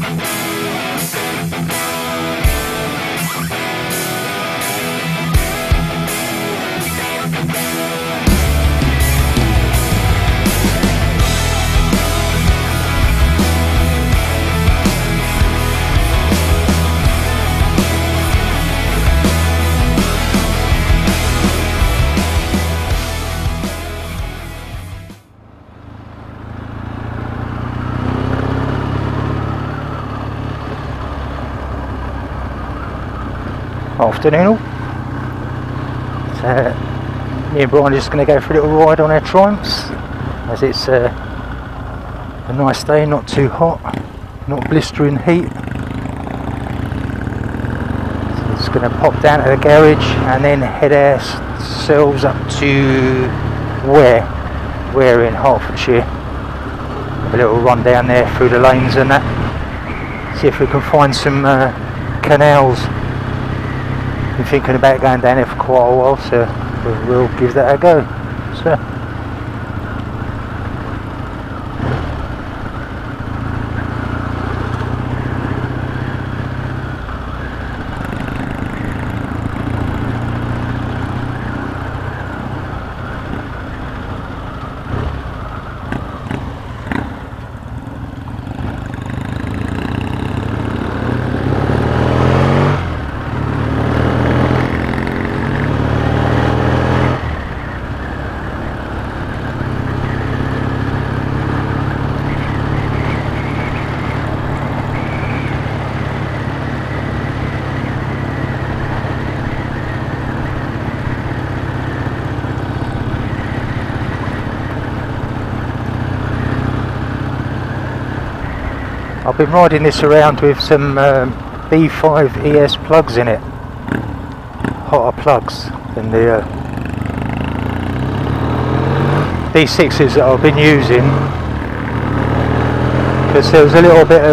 Afternoon all. So, me and Brian are just going to go for a little ride on our Triumphs, as it's a nice day, not too hot, not blistering heat. So just going to pop down to the garage and then head ourselves up to Ware in Hertfordshire. Have a little run down there through the lanes and that. See if we can find some canals. Been thinking about going down there for quite a while, so we'll give that a go. So I've been riding this around with some B5 ES plugs in it, hotter plugs than the B6s that I've been using, because there was a little bit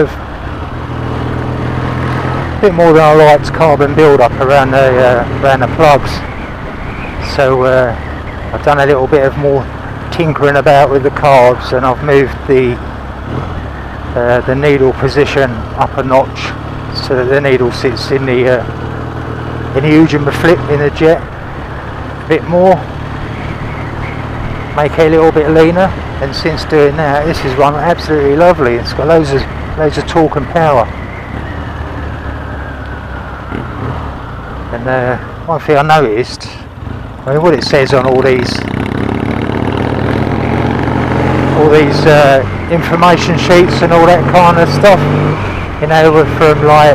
more than I liked carbon build up around the plugs. So I've done a little bit of more tinkering about with the carbs, and I've moved the needle position up a notch so that the needle sits in the Ujima flip in the jet a bit more, make it a little bit leaner. And since doing that, this is run absolutely lovely. It's got loads of torque and power. And one thing I noticed, I mean, what it says on all these information sheets and all that kind of stuff, you know, from like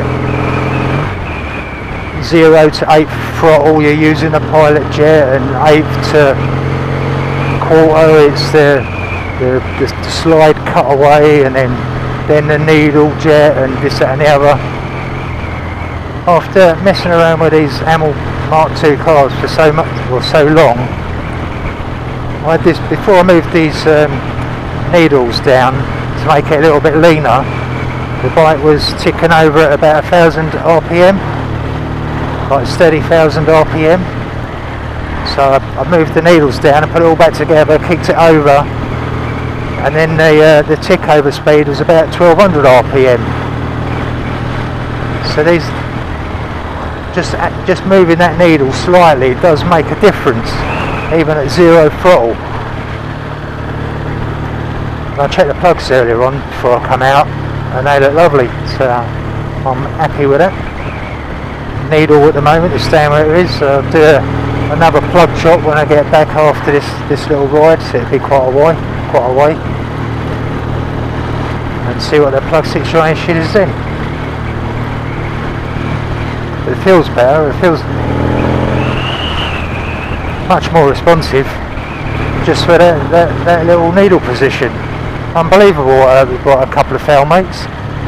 0 to 8 throttle you're using a pilot jet, and 8 to quarter it's the slide cutaway, and then the needle jet, and this, that and the other. After messing around with these Amel Mark II cars for so long, I had this, before I moved these needles down to make it a little bit leaner, the bike was ticking over at about 1000 RPM, like steady 1000 RPM. So I moved the needles down and put it all back together, kicked it over, and then the tick over speed was about 1200 RPM. So these, just moving that needle slightly does make a difference, even at 0 throttle. I checked the plugs earlier on before I come out, and they look lovely, so I'm happy with it. Needle at the moment is staying where it is, so I'll do another plug shot when I get back after this little ride, so it'll be quite a way, and see what the plug situation is then. But it feels better, it feels much more responsive, just for that little needle position. Unbelievable. We've got a couple of fail mates.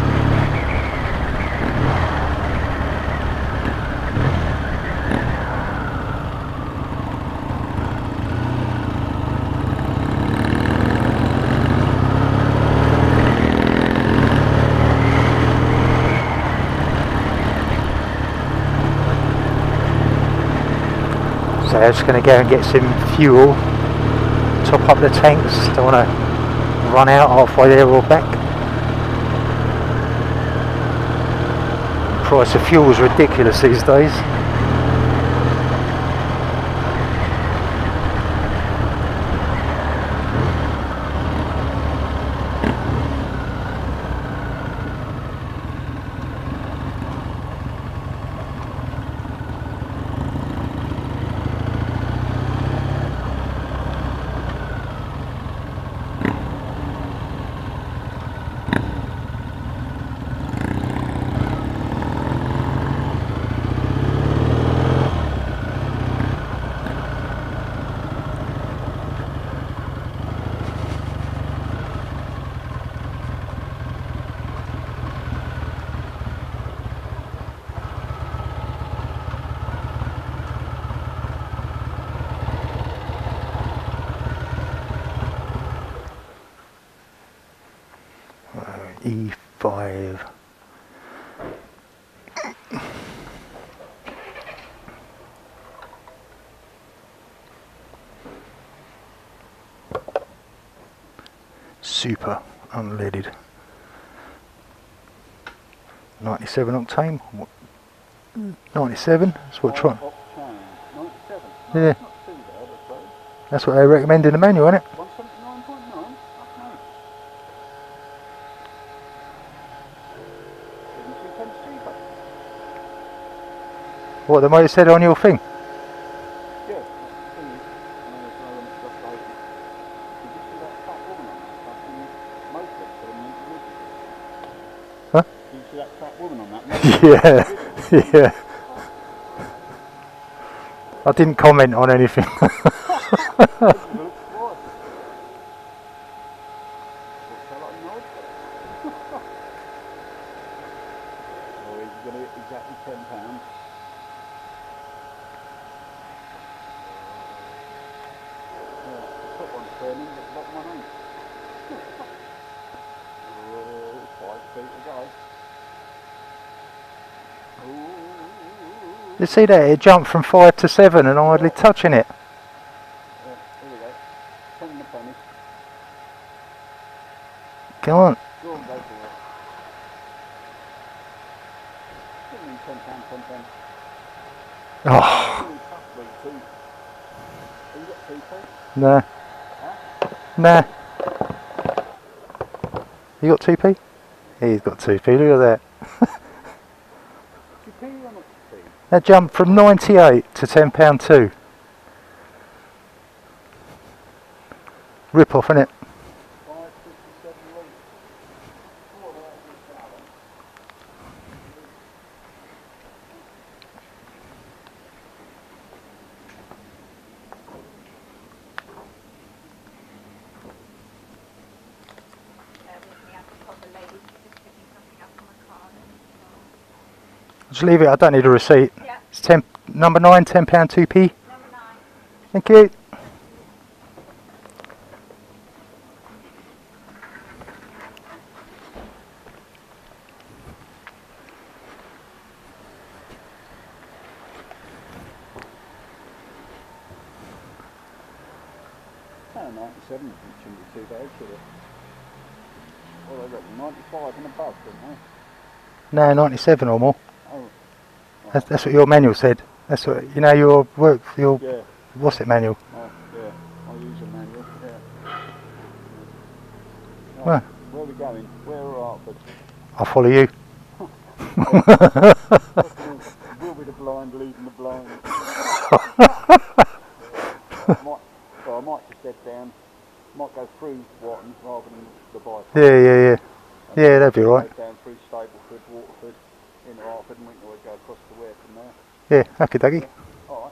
So I'm just going to go and get some fuel, top up the tanks. Don't want to run out halfway there or back. Price of fuel is ridiculous these days. E5. Super unleaded. 97 octane. 97. That's what try. 97. Yeah. Not too bad, I suppose. That's what they recommend in the manual, isn't it? 179.9. Okay. 72 pence cheaper. What the motor said on your thing? Yeah, that's the thing is, just like, did you see that fat woman on that fucking motor? Huh? Did you see that fat woman on that motor? Yeah, yeah. I didn't comment on anything. Exactly £10. Yeah, the top one's turning, but the bottom one ain't. Oh, 5 feet to go. You see that? It jumped from 5 to 7 and hardly touching it. Yeah, here we go. 10 and a penny. Come on. Go on, go for it. Give me £10, 10 pence. Oh, Have you got 2p? nah. Huh? Nah. You got 2p? He's got 2p, look at that. 2p or not 2p? That jumped from 98 to £10.2. Rip off, innit? 5.57 litres. What about this gallon? Just leave it, I don't need a receipt. Yeah. It's number 9, £10 2p. Number 9. Thank you. Oh, 97 shouldn't be too bad, should it? Well, they reckon 95 and above, don't they? No, 97 or more. Oh. That's what your manual said. That's what, you know, your work, your, Yeah. what's it manual? Oh, yeah. I use a manual, yeah. Right, Well. where are we going? Where are Artford? I'll follow you. We'll be the blind leading the blind. I might just head down, might go through Wharton rather than the bypass. Yeah. Yeah, that'd be alright. Down through Stapleford, Waterford, into Artford, and we can always go across to Ware from there. Yeah, okay, Dougie. Alright.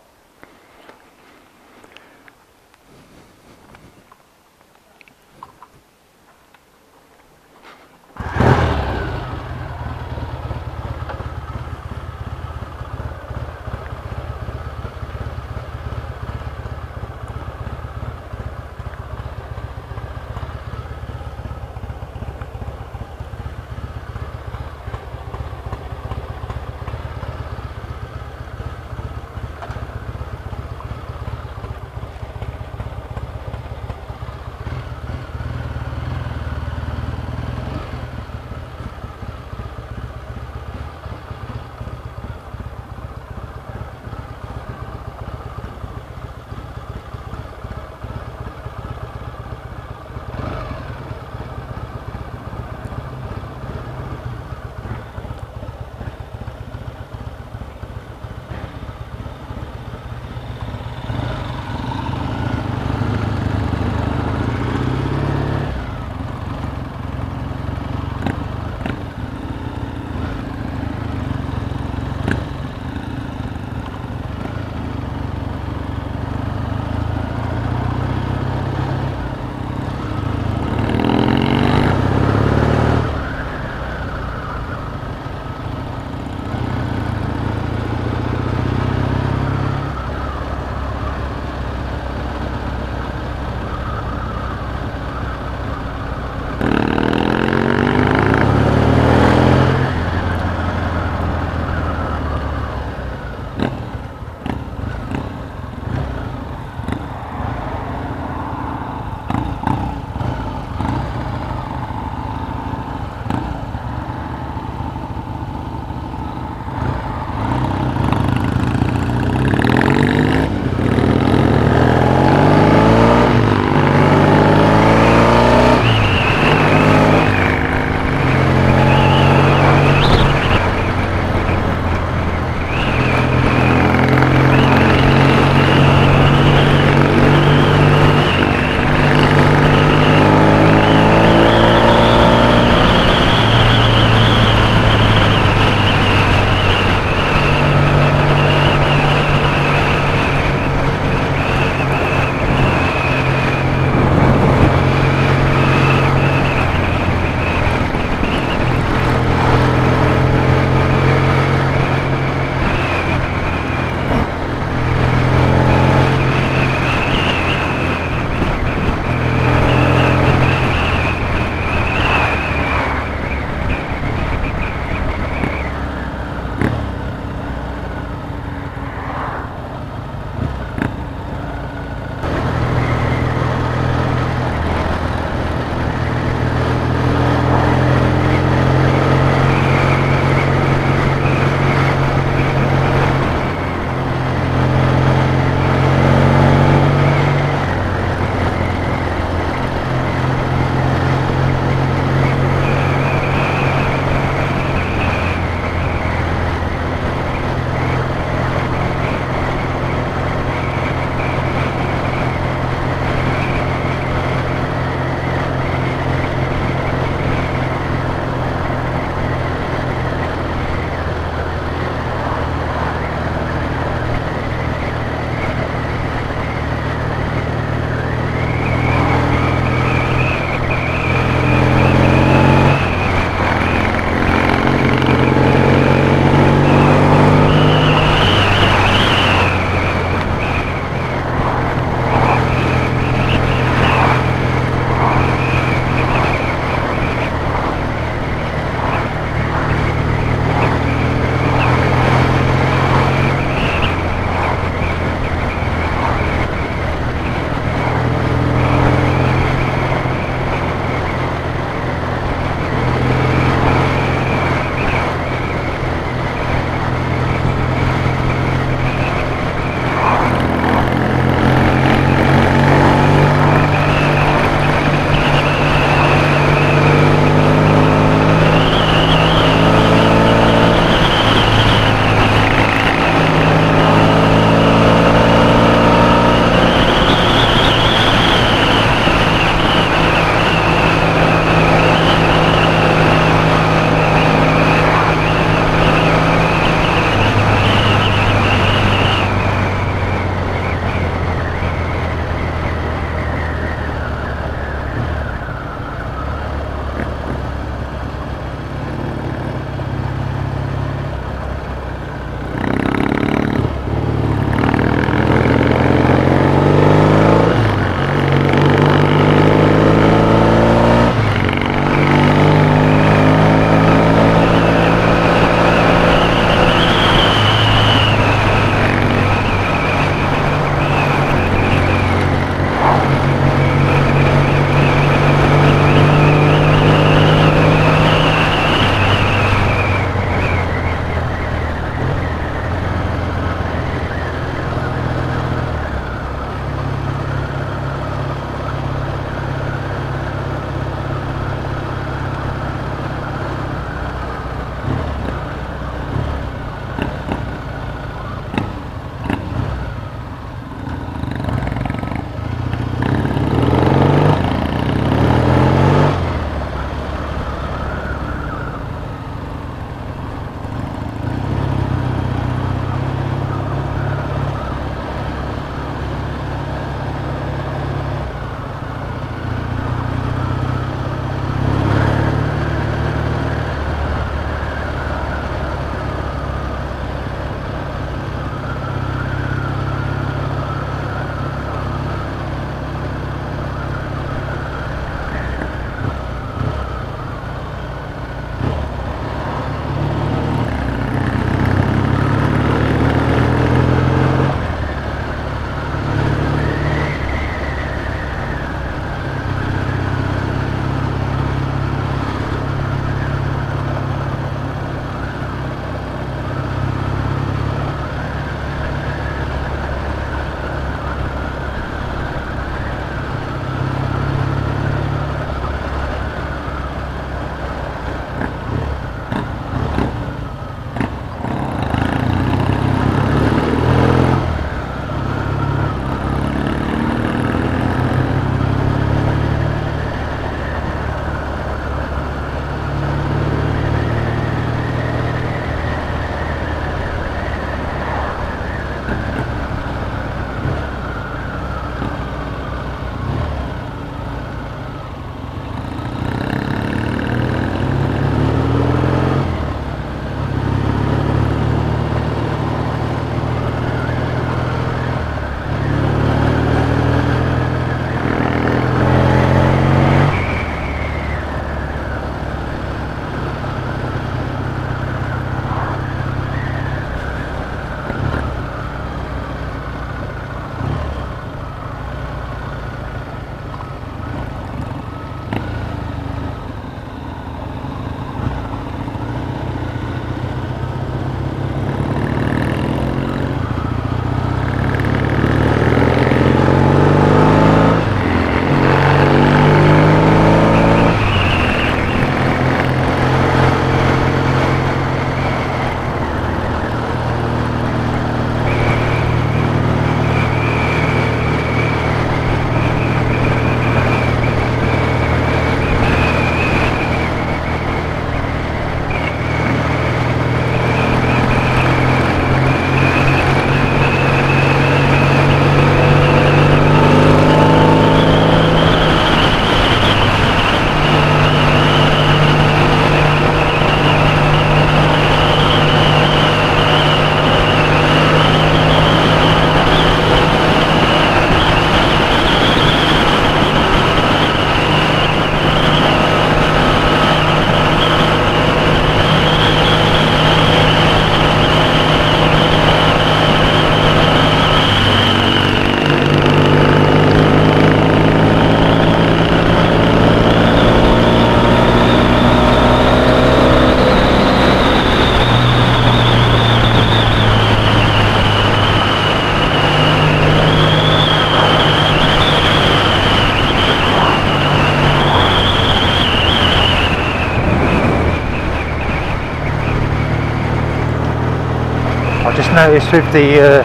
I just noticed with the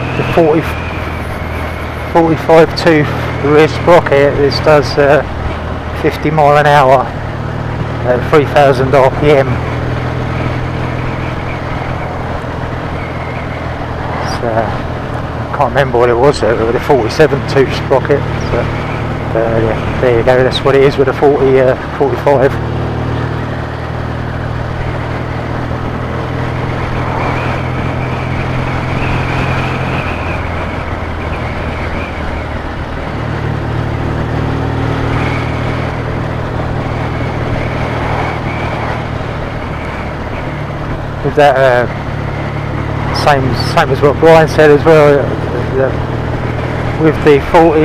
45 tooth rear sprocket, this does 50 mile an hour at 3000 RPM. So, I can't remember what it was with the 47 tooth sprocket, but yeah, there you go, that's what it is with a 45. With that, same as what Brian said as well, with the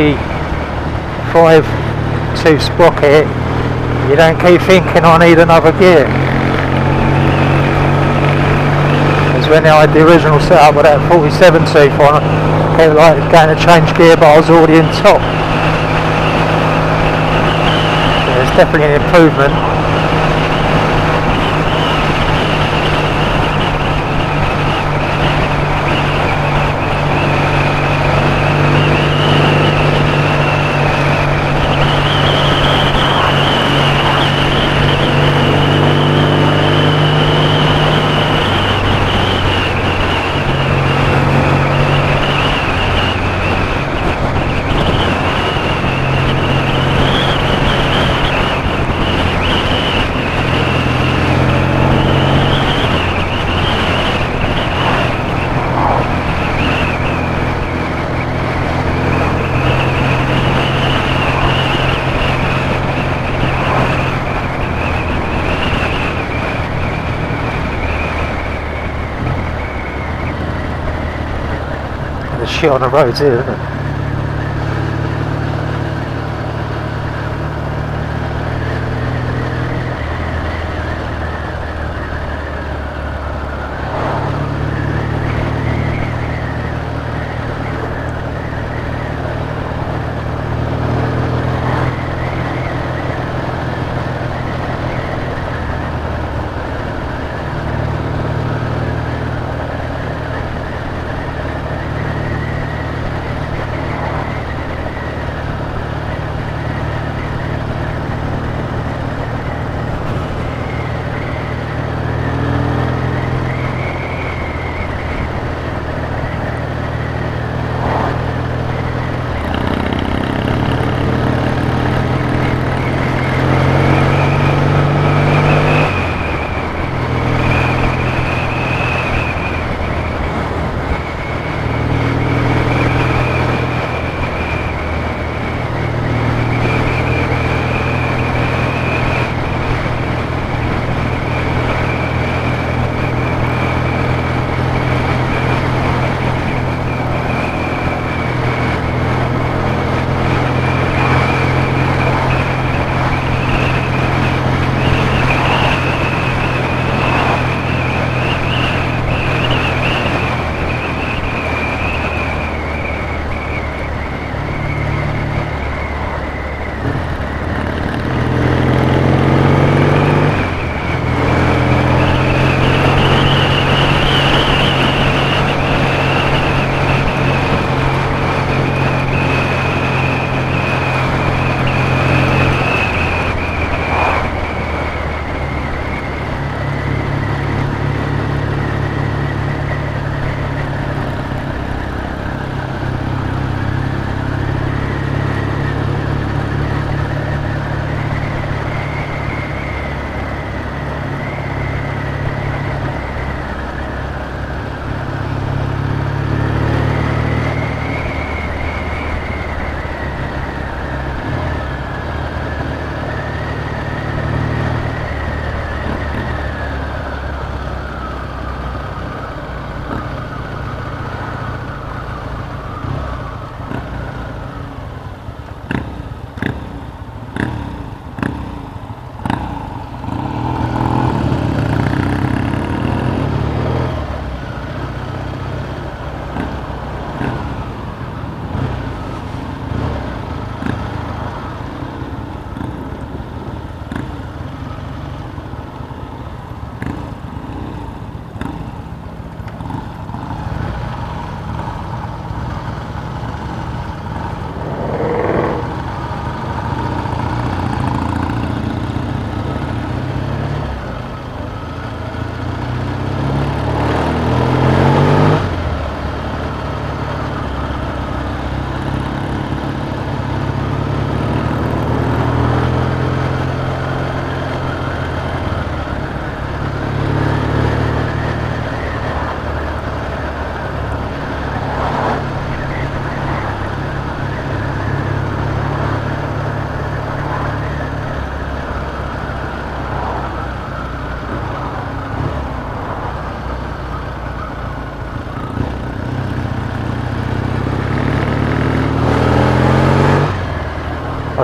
45 tooth sprocket, you don't keep thinking I need another gear. Because when I had the original setup with that 47 tooth on, I kept like going to change gear, but I was already in top. So it's definitely an improvement. There's shit on the roads here, isn't it?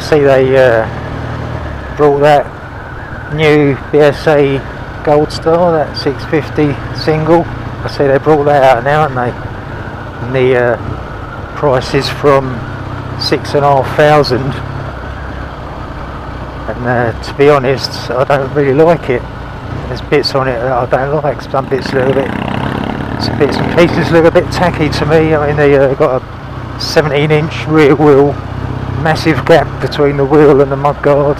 see they brought that new BSA Gold Star, that 650 single. I see they brought that out now, haven't they? And the price is from 6,500. And to be honest, I don't really like it. There's bits on it that I don't like. Some bits a little bit, some bits and pieces look a bit tacky to me. I mean, they got a 17-inch rear wheel, massive gap between the wheel and the mudguard.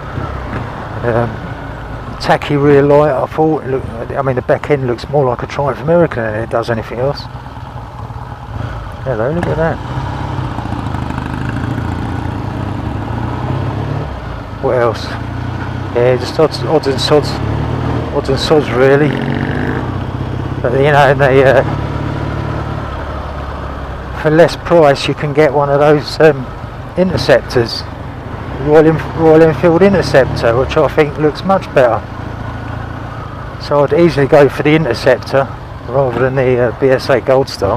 Tacky rear light. I thought. I mean, the back end looks more like a Triumph American than it does anything else. Hello, look at that. What else? Yeah, just odds and sods really. But you know, they for less price you can get one of those Interceptors, Royal Enfield Interceptor, which I think looks much better. So I'd easily go for the Interceptor rather than the BSA Gold Star.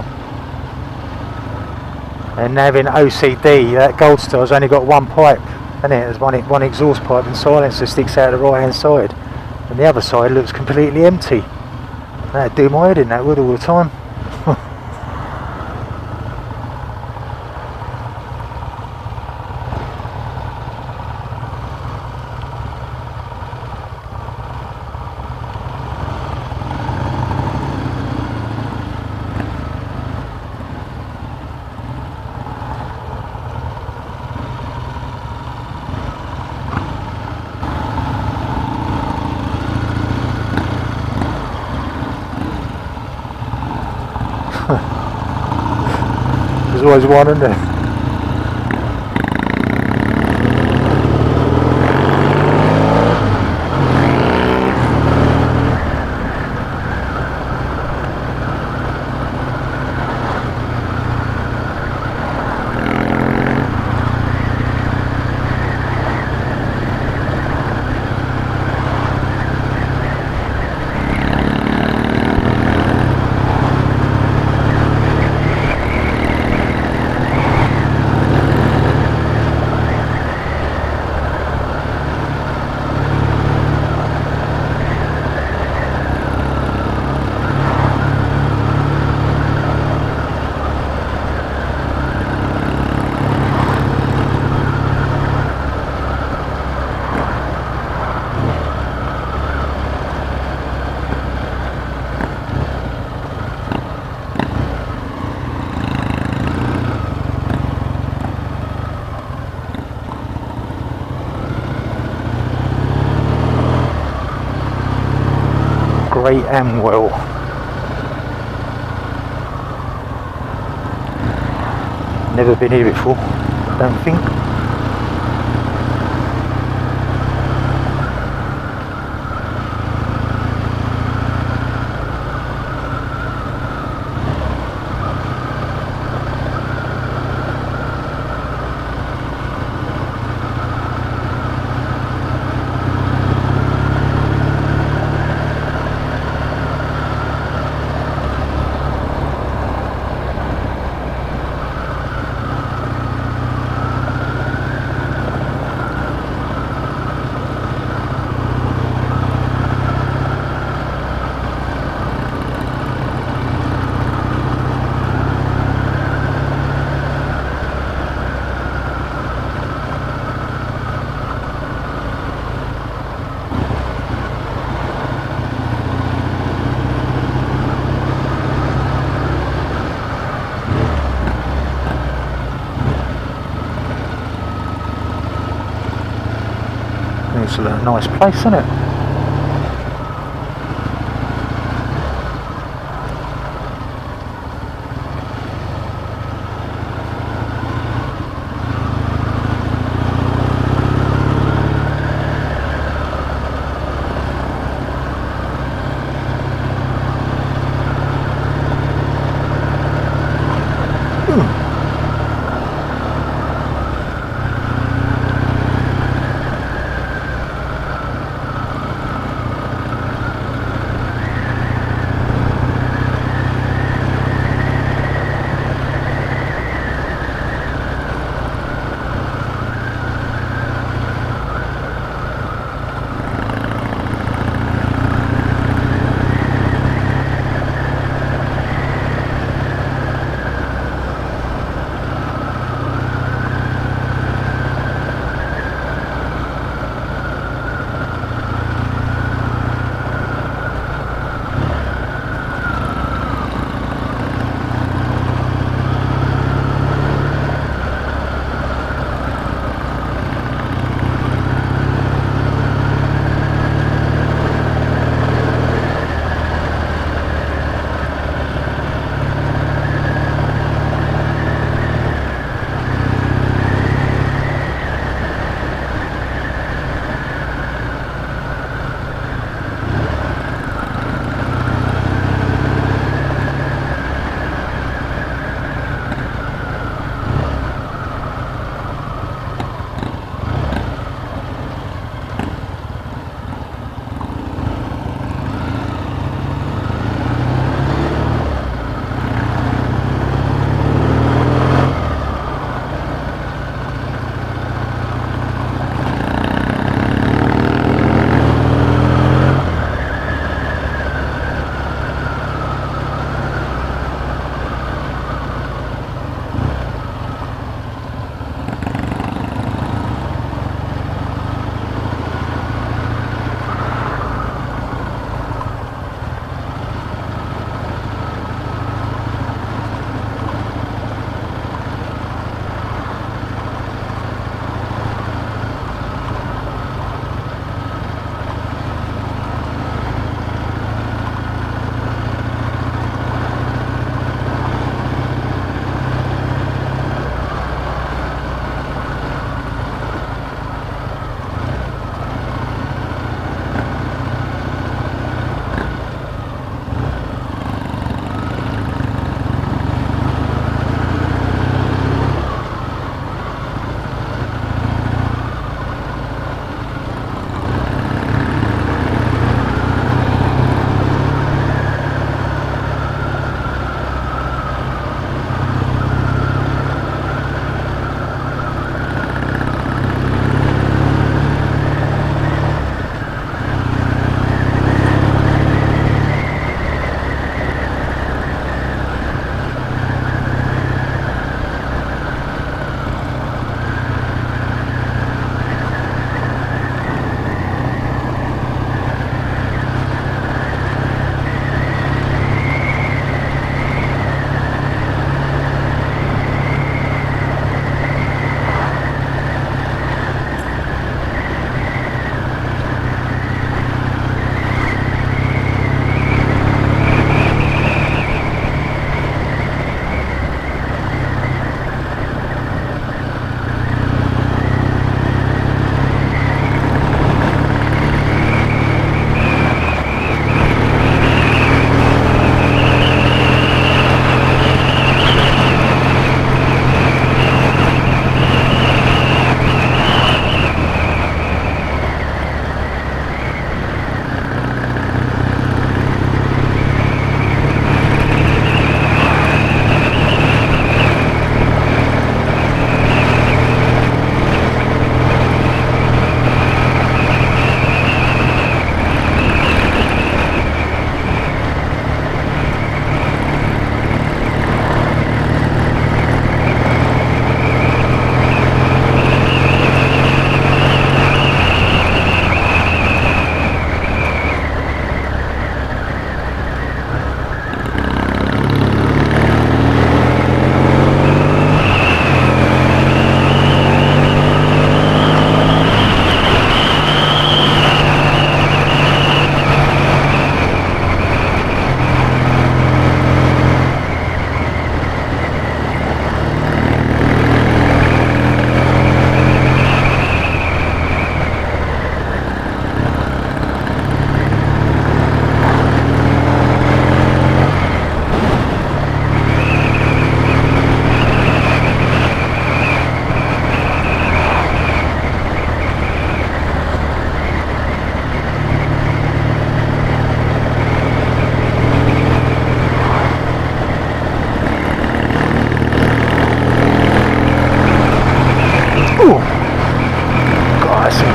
And having OCD, that Gold Star's only got one pipe, and there's one exhaust pipe and silencer sticks out the right hand side, and the other side looks completely empty. That'd do my head in, that would, all the time. There's always one, isn't there? Great Amwell. Never been here before, don't think. It's a nice place, isn't it?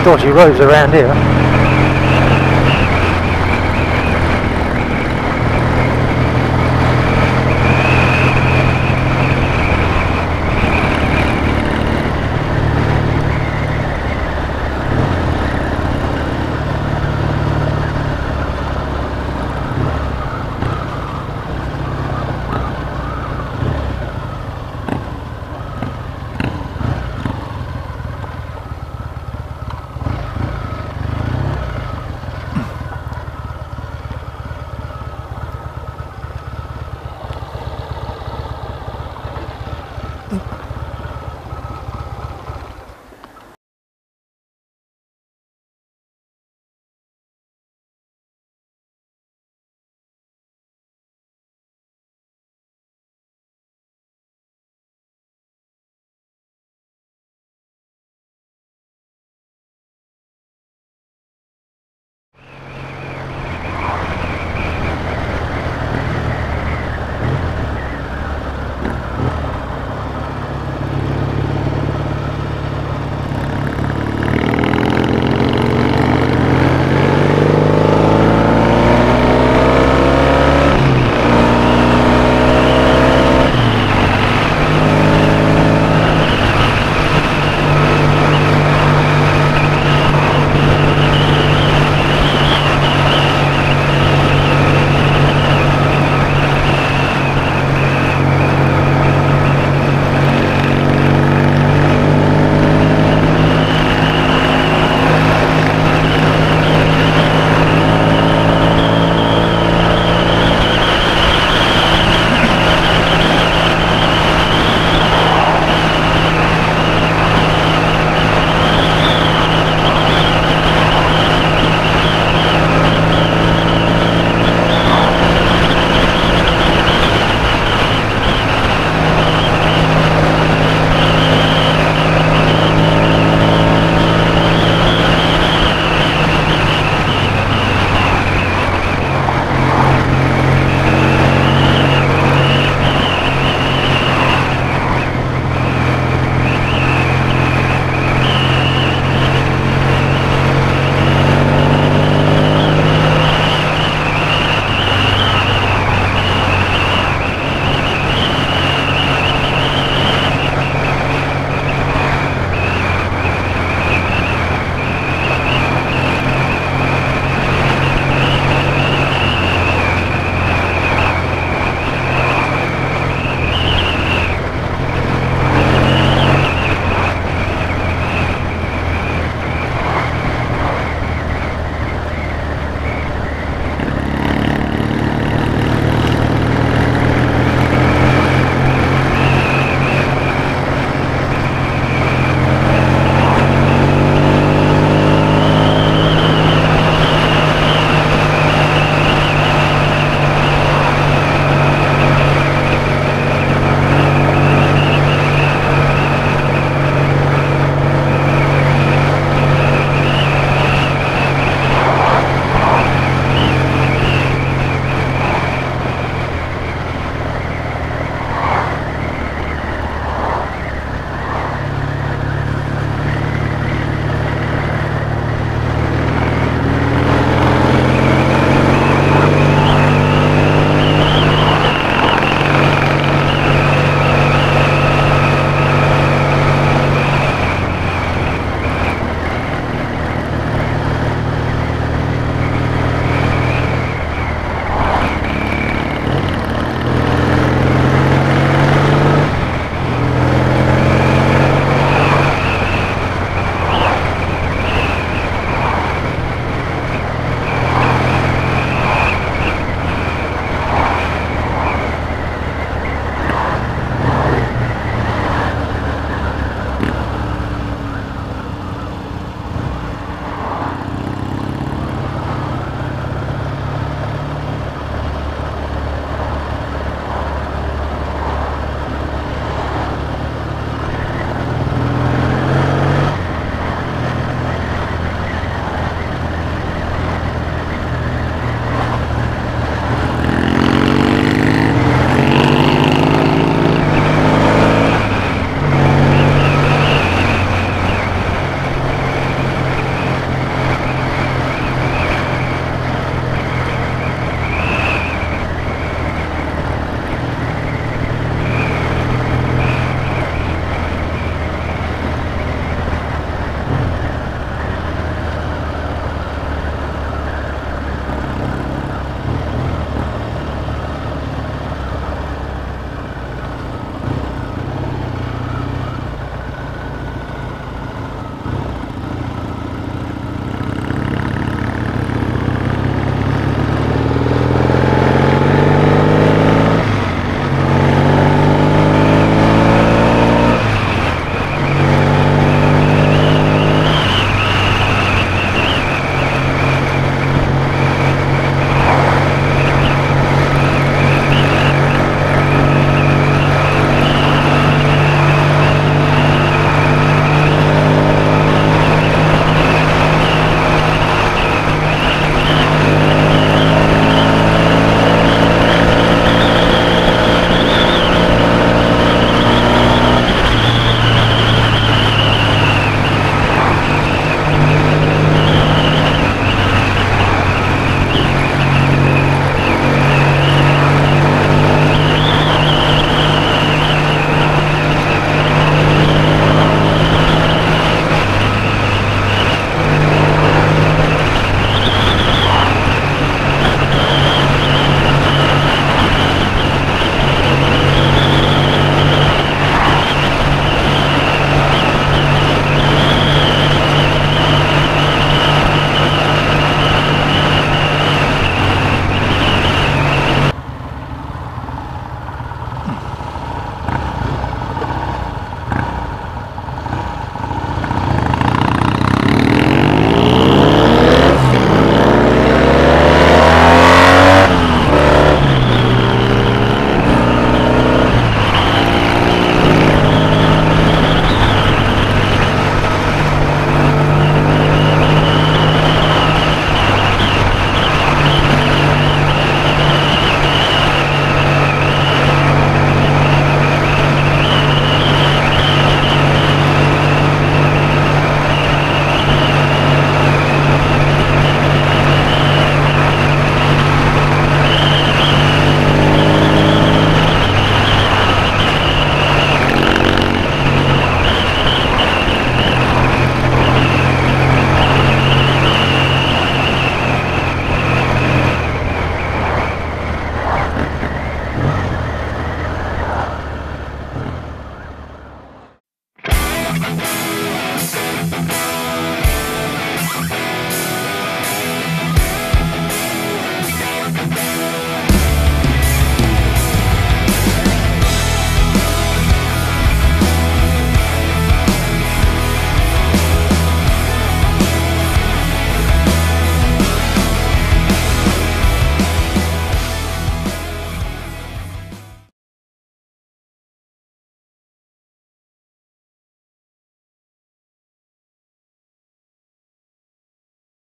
dodgy roads around here.